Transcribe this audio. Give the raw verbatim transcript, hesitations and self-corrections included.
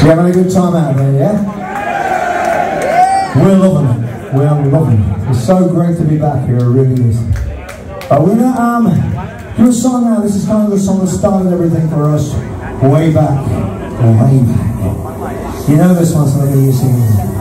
You having a good time out there, yeah? We're loving it. We are loving it. It's so great to be back here, it really is. Uh, we're gonna um, do a song now. This is kind of the song that started everything for us way back. Way back. You know this one, so let me sing it.